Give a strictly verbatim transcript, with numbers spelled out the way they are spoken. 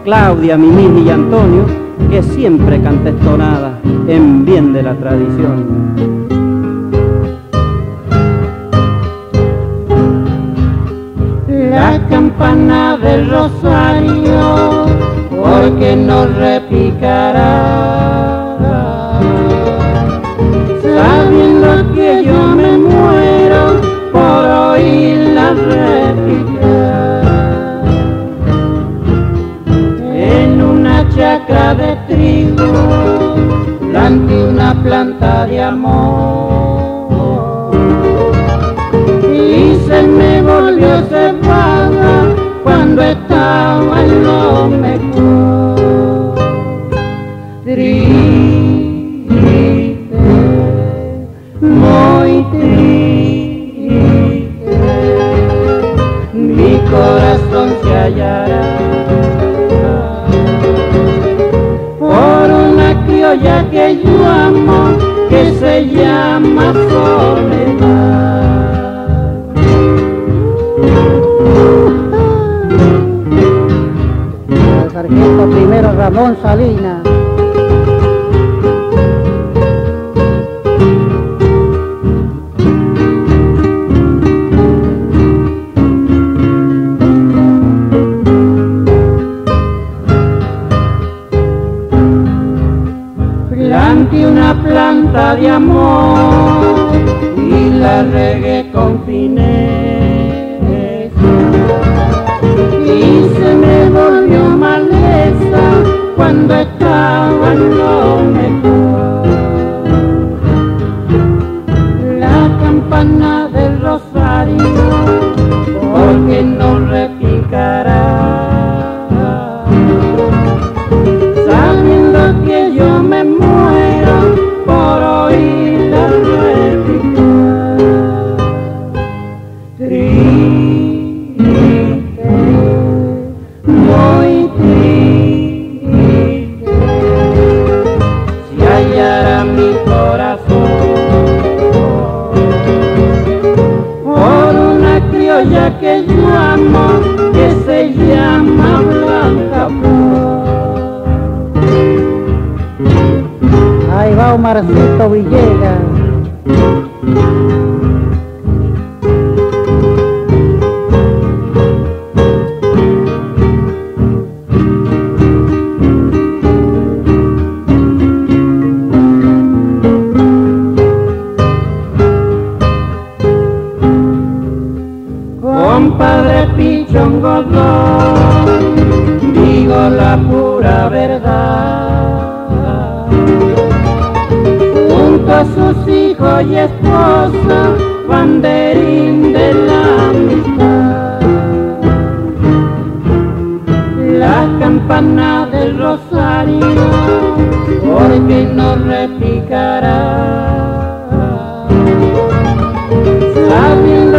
Claudia, Mimini y Antonio, que siempre canta estonada en bien de la tradición. La campana del Rosario, porque no repicará, sabiendo que yo me muero por oírla repicar. En una chacra de trigo planté una planta de amor y se me volvió cebada cuando estaba en lo mejor. Triste, muy triste, mi corazón se hallará por una criolla que yo amo, que se llama Soledad. El sargento primero Ramón Salinas. Planté una planta de amor y la regué con fineza y se me volvió maleza cuando estaba en lo mejor. La campana del Rosario, porque no repicará, sabiendo que yo me muero por oírla repicar. Triste, muy triste, si hallara mi corazón por una criolla que yo amo, que se llama Blanca Flor. Ahí va Omarcito Villegas. Compadre Pichón Godón, digo la pura verdad, junto a sus hijos y esposa, banderín de la amistad. La campana del Rosario, porque no repicará, sabiendo